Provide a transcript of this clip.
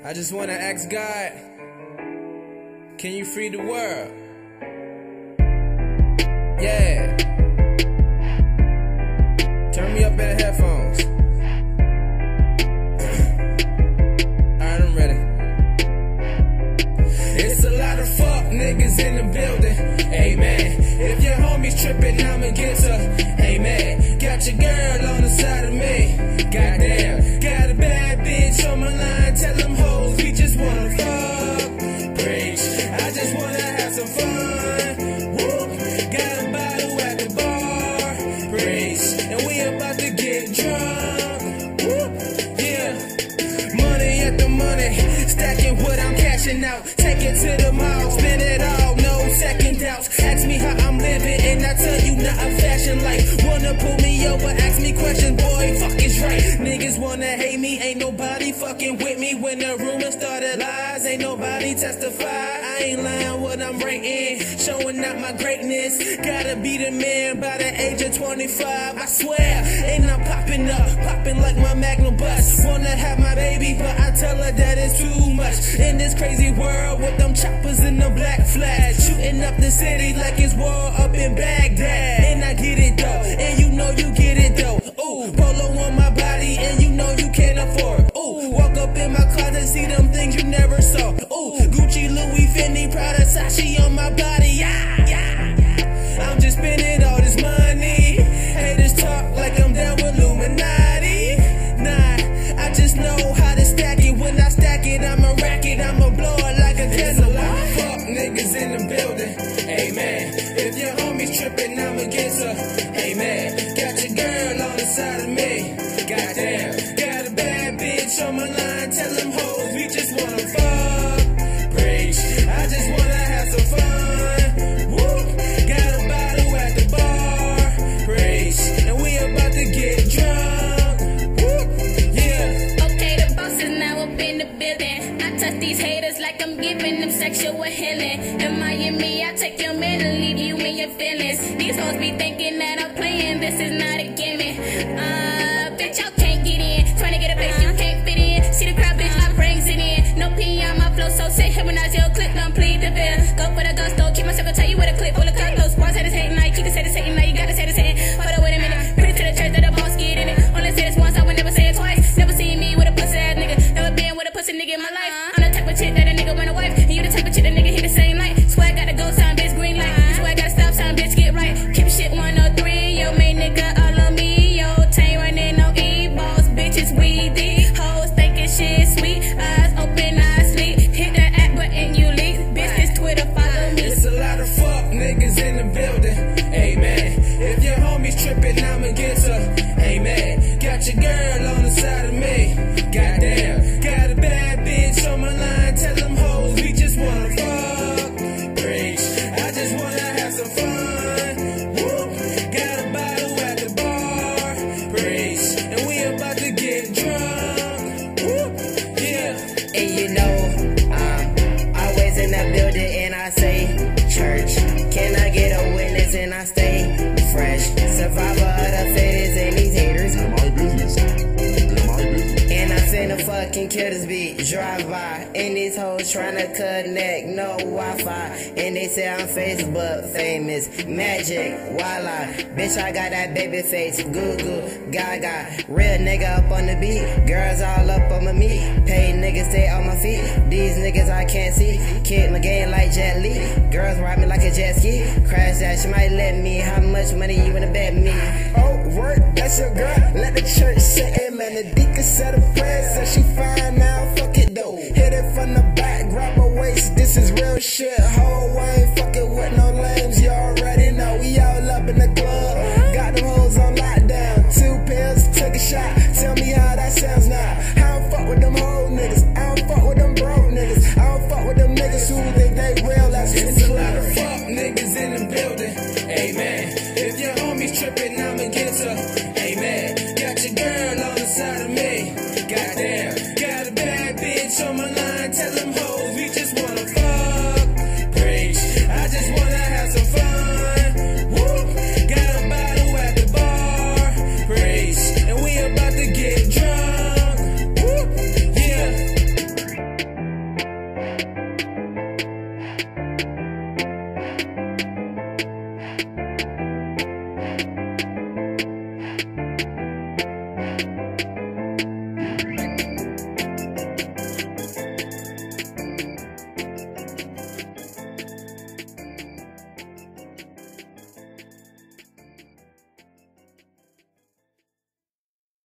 I just wanna ask God, can you free the world? Yeah. Turn me up in the headphones. Alright, I'm ready. It's a lot of fuck niggas in the building. Amen. If your homies trippin', I'ma get to. Amen. Got your girl on the side of me. Goddamn. Got a bad bitch on my line. Tell them hoes we just wanna fuck. Preach. I just wanna have some fun. Woo. Got a bottle at the bar. Preach. And we about to get drunk. Woo. Yeah. Money at the money. Stacking what I'm cashing out. Take it to the mall. Spend it all. No second doubts. Ask me how I'm living and I tell you not a fashion life. Wanna pull me over, ask me questions, boy, fuck is right. Niggas wanna hate me, ain't nobody fucking with me. When the rumors started lies, ain't nobody testify. I ain't lying what I'm writing, showing out my greatness. Gotta be the man by the age of 25, I swear. And I'm popping up, popping like my Magnum bus. Wanna have my baby, but I tell her that it's too much. In this crazy world with them choppers in the black flag, shooting up the city like it's war up in Baghdad. And I get it though, and you know you get it though. Ooh, polo on my body, and you know you can't afford. Ooh, walk up in my closet, see them things you never saw. Ooh, Gucci, Louis, Fendi, Prada, Sachi on my body. Yeah, yeah. I'm just spending all this money. Haters talk like I'm down with Illuminati. Nah, I just know how to stack it. When I stack it, I'ma rack it, I'ma blow it like a candle. Fuck niggas in the building. Amen. If your homies trippin', I'ma get her. Amen. Got your girl on the side of me. Goddamn. Got a bad bitch on my line. Tell them hoes we just wanna fuck. Preach. I just wanna have some fun. Woo. Got a bottle at the bar. Preach. And we about to get drunk. Woo. Yeah. Okay, the boss is now up in the building. I touch these haters like I'm giving them sexual healing. In Miami, I take your man and leave you in your feelings. These hoes be thinking that I'm playing, this is not a gimmick. Bitch, y'all can't get in. Trying to get a place you can't fit in. See the crowd, bitch, I brings it in. No P on my flow, so say hypnotize your clip, don't plead the bill. Go for the gusto, keep myself, I'll tell you what a clip full of cut close. Squad say this hating, like you can say this hating, like you gotta say this hating. Hold up, wait a minute. Pretty to the church that the boss get in it. Only say this once, I would never say it twice. Never seen me with a pussy ass nigga. Never been with a pussy nigga in my life. I'm the type of chick that a nigga want a wife. And you the type of chick that nigga hit the same light. Swag got a go sign, bitch, green light. Swag got a stop sign, bitch, get right. Keep shit 103, yo, main nigga all on me. Yo, tank running no E-balls, bitches, weedy. Hoes thinking shit sweet. Eyes open, eyes sleep. Hit the app button, you leak. Bitch, this Twitter, follow me. It's a lot of fuck niggas in the building. Amen. If your homies trippin', I'ma get her. Amen. Got your girl on the side of me. Goddamn. Got a bad bitch on my line. Tell them hoes we just wanna fuck. Preach. I just wanna have some fun. Woo. Got a bottle at the bar. Preach. And we about to get drunk. Woo. Yeah. And you know, I'm always in that building and I say church. Can I get a witness and I stay fresh? Survivor of the fittest and these haters. My business. My business. And I finna fucking kill this beat, drive by. And these hoes tryna connect, no Wi-Fi. And they say I'm Facebook famous, magic, voila. Bitch, I got that baby face, goo goo, gaga. Real nigga up on the beat, girls all up on my meat. Paid niggas stay on my feet, these niggas I can't see. Kick my game like Jet Li, girls ride me like a jet ski. Crash that, she might let me, how much money you wanna bet me? Oh, work, that's your girl. Let the church say amen. The deacon said a prayer, said she fine now, fuck it though. Hit it from the back, grab her waist, this is real shit. Ho, I ain't fucking with no lames, you already know. We all up in the club, got them hoes on lockdown. 2 pills, took a shot, tell me how that sounds now. I don't fuck with them whole niggas, I don't fuck with them broke niggas. I don't fuck with them niggas who think they real, that's It's a lot of fuck niggas in the building. Amen. If your homies trippin', I'ma get her. Amen. Got your girl on the side of me. Goddamn. Got a bad bitch on my line. Tell them hoes we just wanna fuck. Preach. I just wanna have some fun. Woo. Got a bottle at the bar. Preach. And we about to get drunk. Woo. Yeah.